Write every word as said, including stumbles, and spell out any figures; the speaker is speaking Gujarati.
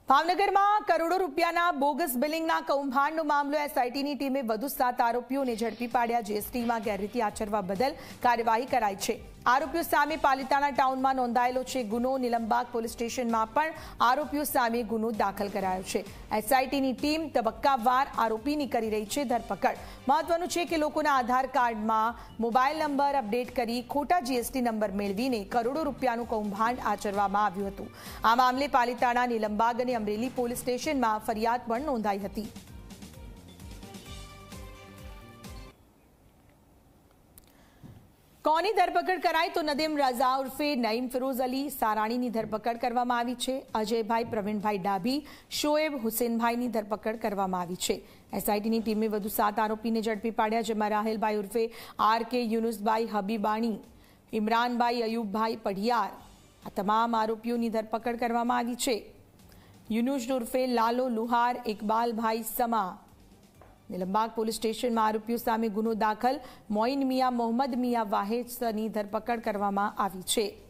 ભાવનગરમાં કરોડો રૂપિયાના બોગસ બિલિંગના કૌભાંડનો મામલો એસઆઈટીની ટીમે વધુ સાત આરોપીઓને ઝડપી પાડ્યા। જીએસટીમાં ગેરરીતિ આચરવા બદલ કાર્યવાહી કરાઈ છે। આરોપીઓ સામે પાલિતાણા ટાઉનમાં નોંધાયેલો છે ગુનો। નીલમબાગ પોલીસ સ્ટેશનમાં પણ આરોપીઓ સામે ગુનો દાખલ કરાયો છે। એસઆઈટીની ટીમ તબક્કાવાર આરોપીની કરી રહી છે ધરપકડ। મહત્વનું છે કે લોકોના આધાર કાર્ડમાં મોબાઈલ નંબર અપડેટ કરી ખોટા જીએસટી નંબર મેળવીને કરોડો રૂપિયાનું કૌભાંડ આચરવામાં આવ્યું હતું। આ મામલે પાલિતાણા, નીલમબાગ અને અમરેલી પોલીસ સ્ટેશનમાં ફરિયાદ પણ નોંધાઈ હતી। કોની ધરપકડ કરાઈ તો નદીમ રઝા ઉર્ફે નઈમ ફિરોઝ અલી સારાણીની ધરપકડ કરવામાં આવી છે। અજયભાઈ પ્રવીણભાઈ ડાભી, શોએબ હુસેનભાઈની ધરપકડ કરવામાં આવી છે। એસઆઈટીની ટીમે વધુ સાત આરોપીને ઝડપી પાડ્યા, જેમાં રાહેલભાઈ ઉર્ફે આર કે, યુનુસભાઈ હબીબાણી, ઇમરાનભાઈ અયુબભાઈ પઢિયાર, આ તમામ આરોપીઓની ધરપકડ કરવામાં આવી છે। યુનુસ ઉર્ફે લાલો લુહાર, ઇકબાલભાઈ સમા। નીલમબાગ પોલીસ સ્ટેશનમાં આરોપીઓ સામે ગુનો દાખલ। મોઇન મિયા, મોહમ્મદ મિયા વાહેદની ધરપકડ કરવામાં આવી છે।